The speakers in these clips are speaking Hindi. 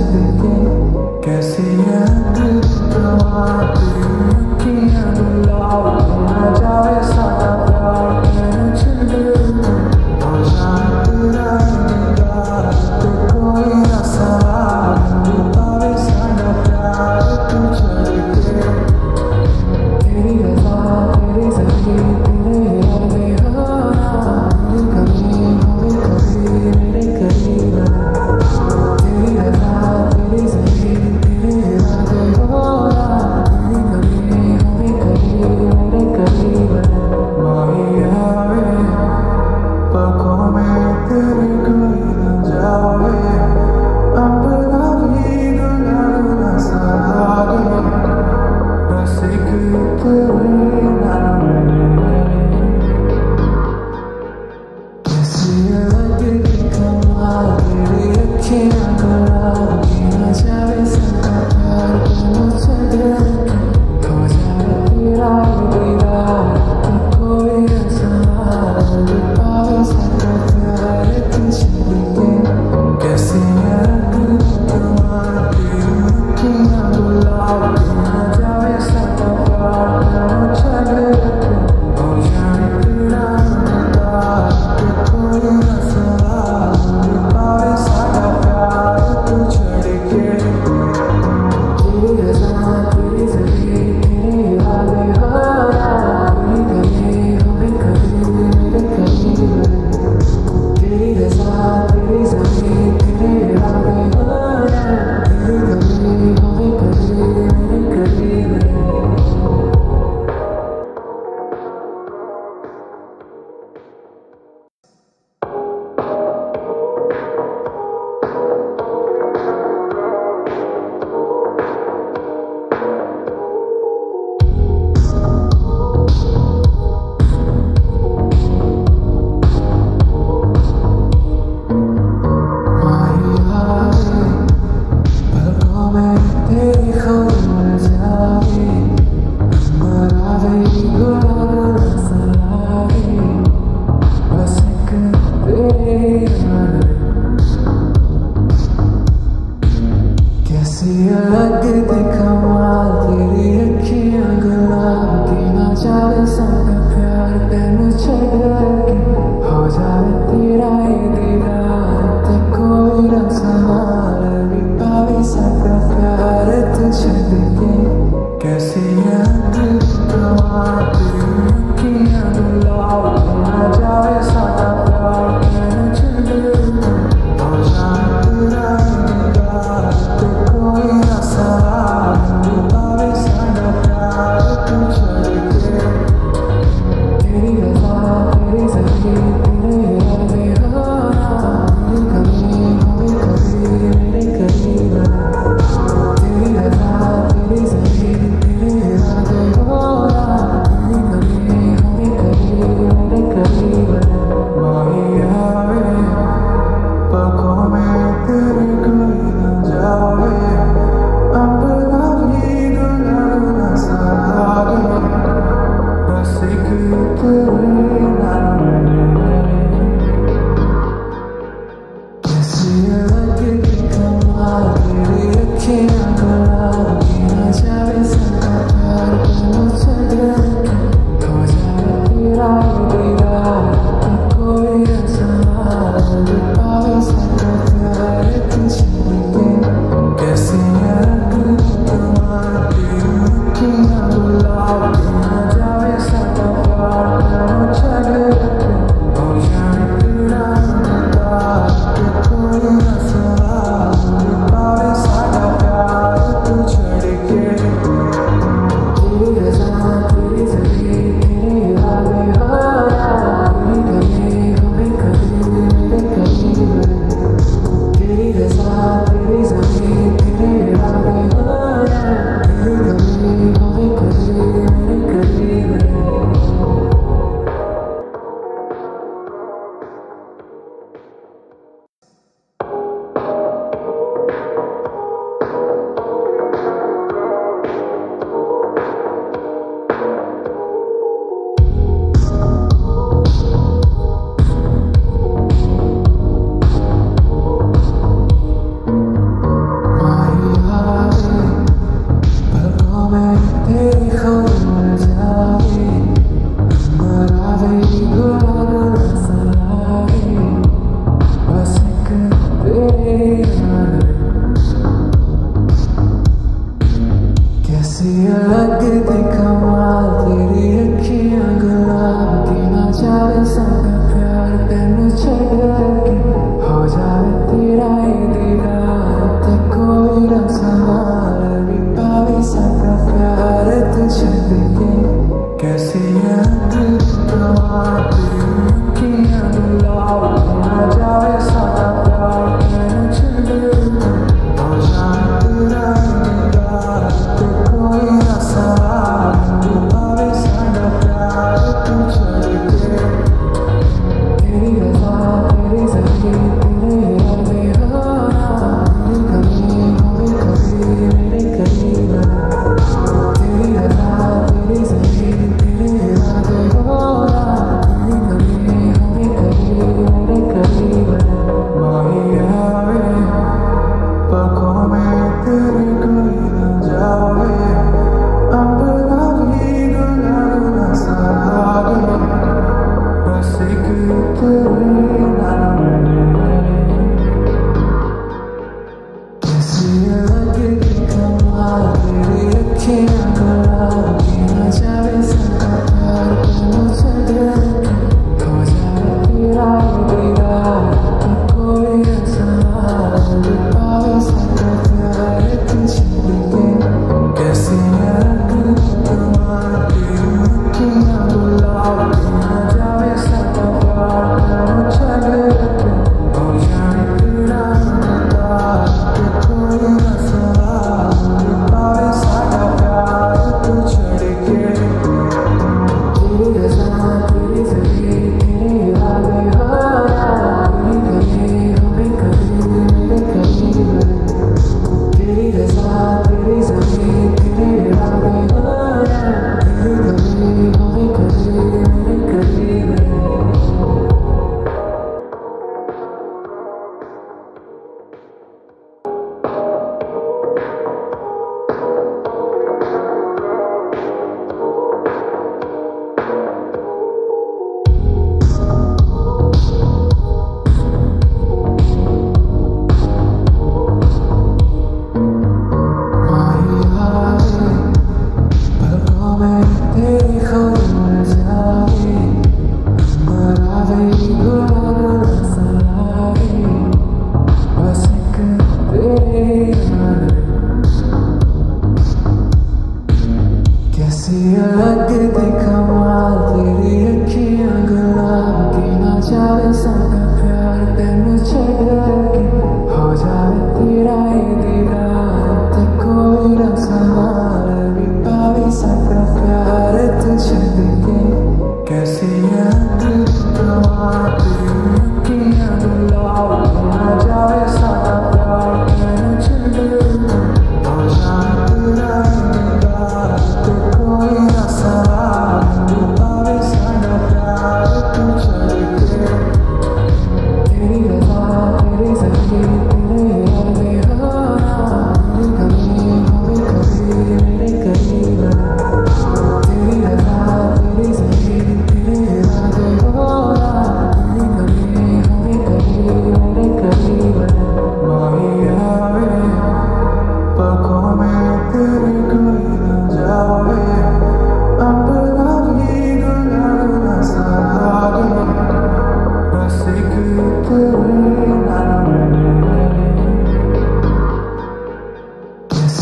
के कैसी याद तुम्हारी अखियां बुलाओ न जाए सारा प्यार मैंने छुड़ हो जाए तेरा इंतजार तो कोई ना सवाल पावे सारा प्यार तू चल के तेरी रज़ा तेरी ज़मीं तेरे इरादे हो मेरी कमी हमें कभी मेरे करीब तेरी रज़ा तेरी ज़मीं तेरे इरादे हो मेरी कमी हमें कभी मेरे करीब माही आवे पलकों में तेरे कोई न जावे अपना भी गुलाब सा लागे बस एक तेरे नाम कैसी अलग कमाल तेरी अखियां गुलाबी न जाए सबका प्यार तुम छड़ हो जाए तेरा दीदार तो कोई न सवाल पावे सबका प्यार तुझ के कैसी अलग तुम्हारी अखियां गुलाबी न जाए सबका प्यार तुम छड़ हो जाए तेरा दीदार तो कोई न सवाल पावे सबका प्यार तू छड़ के तेरी रज़ा तेरी ज़मीं तेरे इरादे हो मेरी कमी हमें कभी मेरे करीब तेरी रज़ा तेरी ज़मीं तेरे इरादे हो मेरी कमी हमें कभी मेरे करीब माही आवे पलकों में तेरी खबर जावे मरावे गुलाब सा लागे बस एक तेरे नाम कैसी अलग कमाल तेरी अखियां गुलाबी न जाए सबका प्यार मैंने छड़ के हो जाए तेरा ये दीदार तो कोई न सवाल भी पावे सबका प्यार तुझ के कैसी याद तुम्हारी अखियां गुलाबी न जाए सारा प्यार मैंने छड़ हो जाए तेरा दीदार तो कोई न सवाल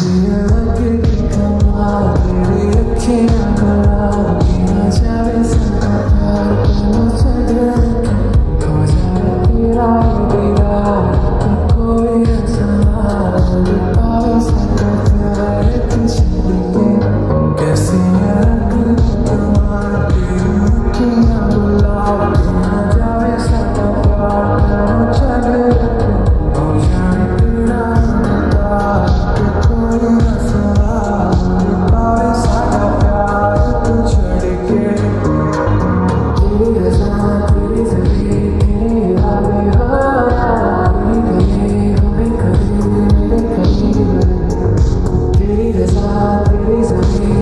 लगे कि कमाल तेरी अखियां गुलाबी ना जावे सबका प्यार तेनू छड़ के हो जाए तेरा ये दीदार तो कोई ना सवाल पावे सबका प्यार तू छड़ के कैसी है रंग कमाल तेरी अखियां गुलाबी ना जावे सबका प्यार तेनू छड़ के हो जाए तेरा ये दीदार तो कोई ना सवाल पावे सबका प्यार तू छड़ के तेरी रज़ा तेरी ज़मीं तेरे इरादे तेरी गली हमें कभी मेरे करीब तेरी रज़ा तेरी ज़मीं